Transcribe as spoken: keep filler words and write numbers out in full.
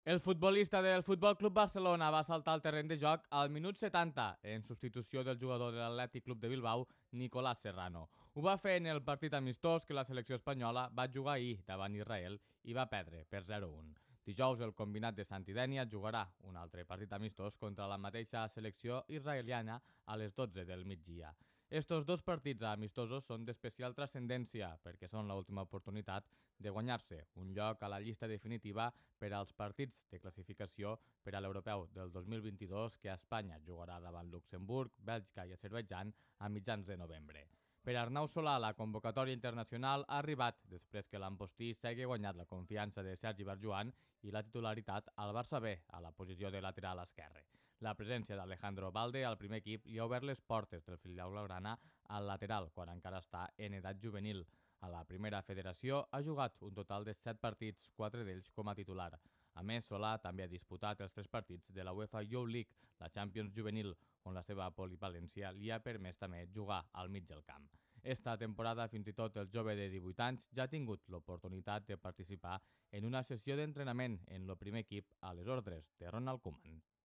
El futbolista del Futbol Club Barcelona va saltar al terreny de joc al minut setanta en substitució del jugador de l'Atlètic Club de Bilbao, Nicolás Serrano. Ho va fer en el partit amistós que la selecció espanyola va jugar ahir davant Israel i va perdre per zero a un. Dijous el combinat de Santidènia jugarà un altre partit amistós contra la mateixa selecció israeliana a les dotze del migdia. Estos dos partits amistosos són d'especial transcendència perquè són l'última oportunitat de guanyar-se un lloc a la llista definitiva per als partits de classificació per a l'Europeu del dos mil vint-i-dos que a Espanya jugarà davant Luxemburg, Bèlgica i Azerbaidjan a mitjans de novembre. Per Arnau Solà, la convocatòria internacional ha arribat després que l'Ambostí s'hagi guanyat la confiança de Sergi Barjuan i la titularitat al Barça B, a la posició de lateral esquerre. La presència d'Alejandro Balde al primer equip li ha obert les portes del filial blaugrana al lateral, quan encara està en edat juvenil. A la primera federació ha jugat un total de set partits, quatre d'ells com a titular. A més, Solà també ha disputat els tres partits de la UEFA Youth League, la Champions Juvenil, on la seva polivalència li ha permès també jugar al mig del camp. Esta temporada, fins i tot el jove de divuit anys ja ha tingut l'oportunitat de participar en una sessió d'entrenament en el primer equip a les ordres de Ronald Koeman.